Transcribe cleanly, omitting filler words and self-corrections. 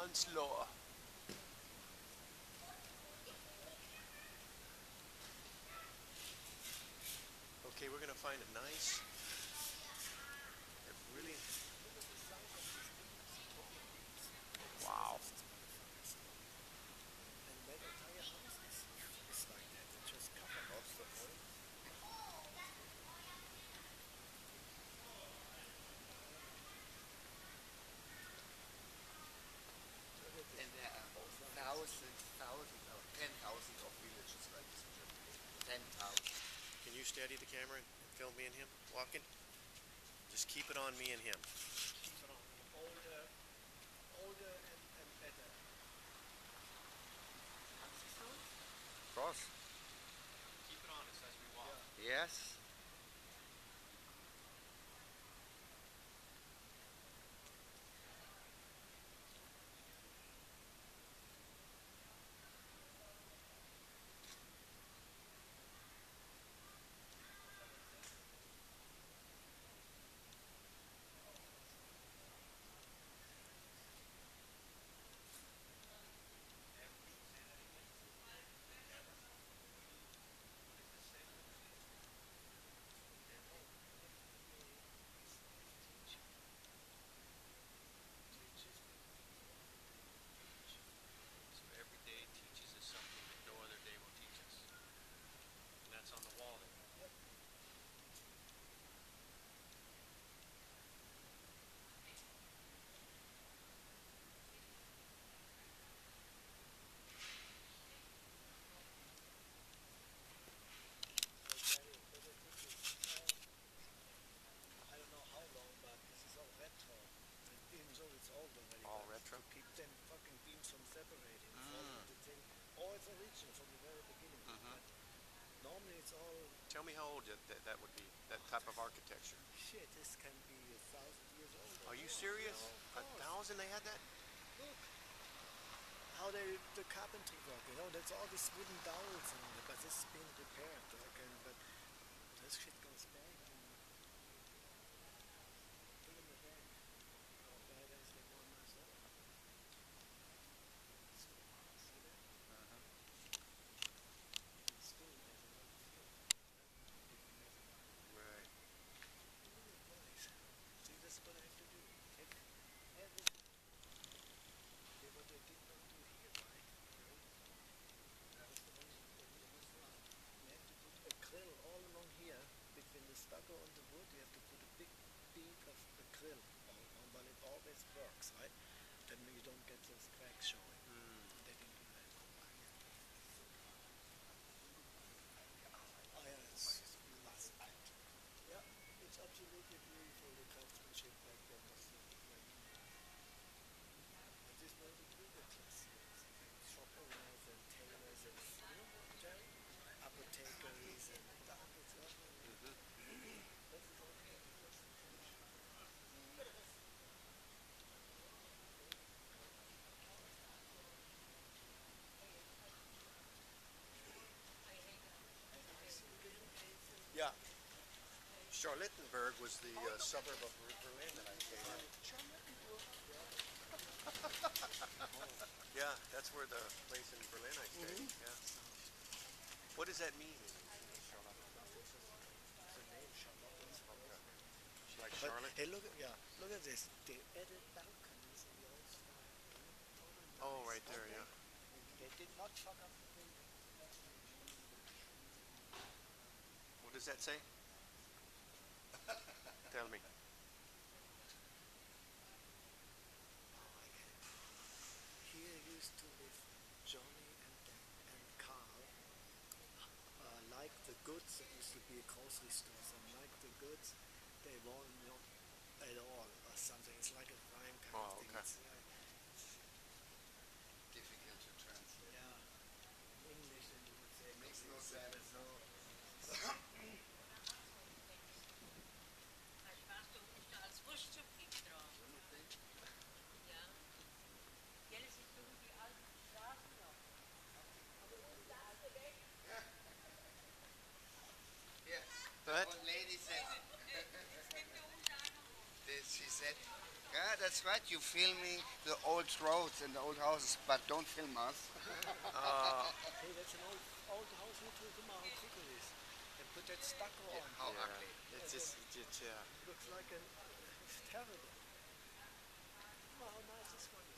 Onslaught. Okay, we're gonna find a nice, really. Wow. And that entire house is like that. It's just covered off the oil. Look at this. And there are thousands or 10,000 of villages like this in Germany. 10,000. Can you steady the camera and film me and him walking? Just keep it on me and him. Keep it on. Older and better. Of course. Keep it on us as we walk. Yeah. Yes. So every day teaches us something that no other day will teach us. And that's on the wall there. Yep. So Gary, look at this. I don't know how long, but this is all retro. And even though it's old already, All but retro? to keep them fucking beams from separating, Mm. the thing. Or it's original from the very beginning. Mhm. But normally it's all Tell me how old that would be, that type of architecture. shit. This can be 1,000 years old. Or Are you more. serious? Yeah, A of course. 1,000 they had that? Look how the carpentry work. You know, that's all these wooden dowels and all that. But this is being repaired. Okay, but this shit goes back. Put in the back. How badass they want us all. So, see that? And still has a lot of feel. If you mess it up. Right. Really nice. See, that's what I have to do. Take everything. Okay, what they did not do here, right? That's the one you must love. You have to put a grill all along here between the stucco and the wood. You have to put a big bead of a grill all along, but it always works, right? Then you don't get those cracks showing. Mm. They didn't do that. Oh yeah, it's last. Yeah, it's absolutely beautiful. The craftsmanship back then was great. And this was the bigger class here. Shop owners and tailors and Jerry? Apothecaries and that. It's all. Mhm. This is all Yeah. Charlottenburg was the suburb of Berlin that I stayed in. Yeah, that's where the place in Berlin I stayed. Yeah. What does that mean in English, Charlottenburg? the name Charlottenburg. Okay. Like But Charlotte? hey, look at this. They added balconies in the old style. Oh, Nice, right there, okay? yeah. They did not fuck up the building. What does that say? Tell me. Oh, I can. Here used to live Johnny and Carl. Like the goods, it used to be a grocery store. So like the goods, they won't not at all or something. It's like a rhyme kind of Oh, thing. okay. It's, Difficult to translate. yeah, in English, and you would say Makes no complete sense. no. Weißt du, ist da als Wurststückchen drauf. Ja. Gell, es ist durch die alten Straßen noch. Aber wo ist das denn weg? Yeah. What? Old lady said it. Es gibt da unten auch noch. She said, Yeah, that's right. You're filming the old roads and the old houses, but don't film us. Hey, that's an old house here to how thick it is. And put that stucco on. How Yeah. ugly. It's just yeah. Looks like it's terrible. Oh, how nice this one is.